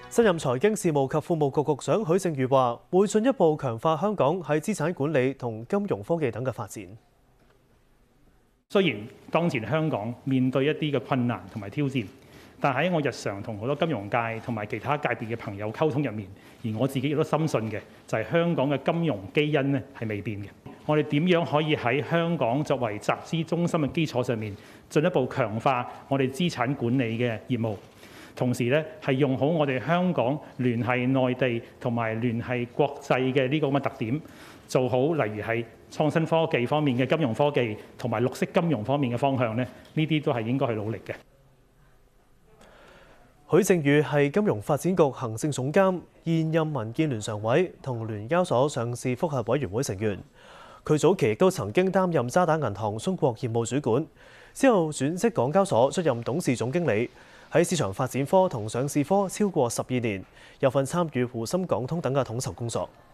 新任財經事務及庫務局局長許正宇話，會進一步強化香港喺資產管理同金融科技等嘅發展。 雖然當前香港面對一啲嘅困難同埋挑戰，但喺我日常同好多金融界同埋其他界別嘅朋友溝通入面，而我自己亦都深信嘅就係香港嘅金融基因咧係未變嘅。我哋點樣可以喺香港作為集資中心嘅基礎上面，進一步強化我哋資產管理嘅業務？同時咧，係用好我哋香港聯繫內地同埋聯繫國際嘅呢個咁嘅特點，做好例如係創新科技方面嘅金融科技同埋綠色金融方面嘅方向咧，呢啲都係應該去努力嘅。 許正宇係金融發展局行政總監、現任民建聯常委同聯交所上市覆核委員會成員。佢早期亦都曾經擔任渣打銀行中國業務主管，之後轉職港交所出任董事總經理。喺市場發展科同上市科超過12年，有份參與滬深港通等嘅統籌工作。